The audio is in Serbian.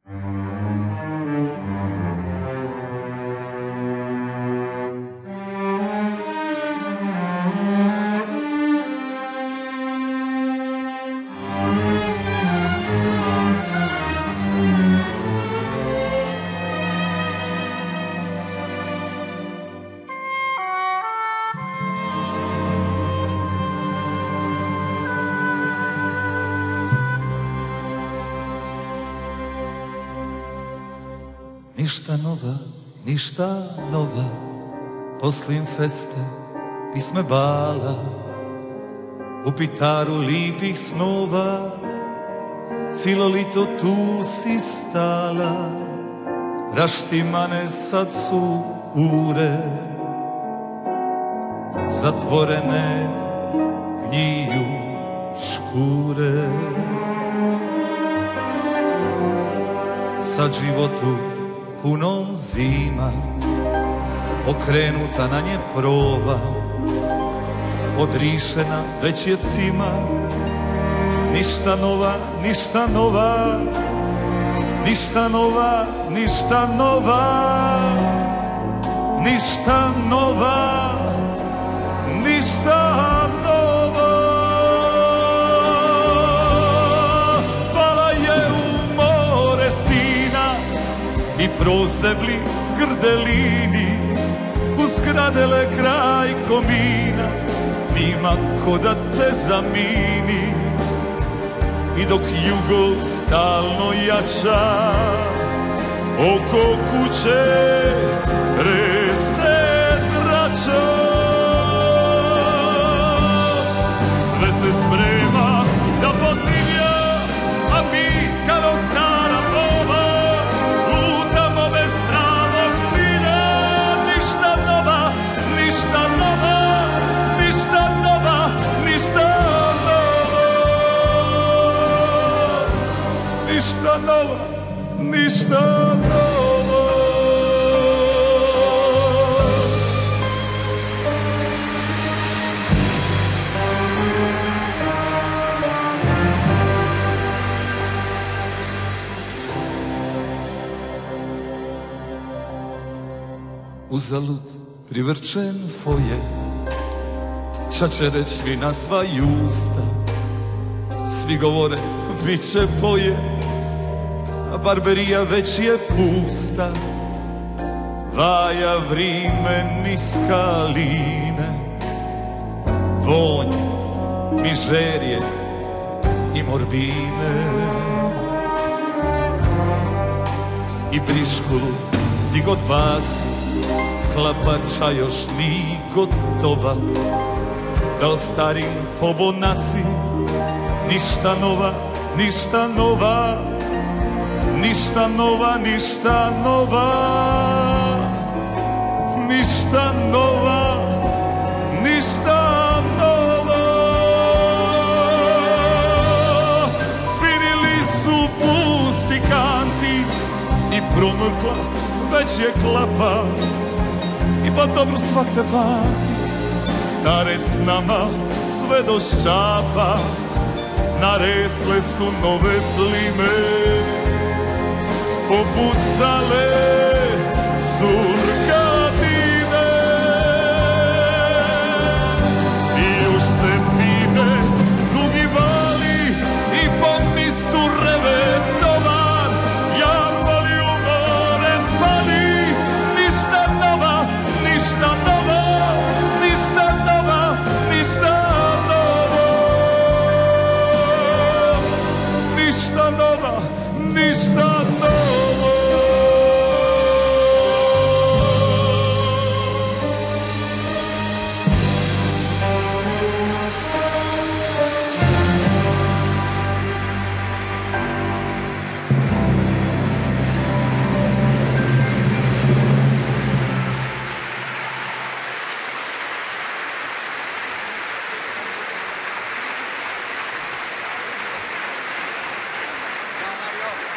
Ništa nova, poslim feste, pisme bala, u pitaru lipih snova, cilo lito tu si stala, raštimane sad su ure, zatvorene gniju škure. Sad životu puno zima, okrenuta na nje prova, odrišena već je cima. Ništa nova, ništa nova, ništa nova, ništa nova, ništa nova, ništa nova. Pala je u more stina i prozebli grdelini, uzgradele kraj komina, nima ko da te zamini. I dok jugo stalno jača, oko kuće reste drača. Sve se sprema da potinja, a mi kao stara bova lutamo bez pravog cilja. Ništa nova, ništa nova, ništa nova, ništa nova, ništa nova, ništa nova. Uzalud privrčen foje, šačereć na sva usta, svi govore bit će boje, a barberija već je pusta. Vaja vrime niska line, vonj mižerije i morbine. I briškulu di god baci, klapača još ni gotova, da ostarim po bonaci. Ništa nova, ništa nova, ništa nova, ništa nova, ništa nova, ništa nova. Finili su pusti kanti i promrkla već je klapa, i pa dobro svak te pati. Starec nama sve do ščapa, naresle su nove plime, popucale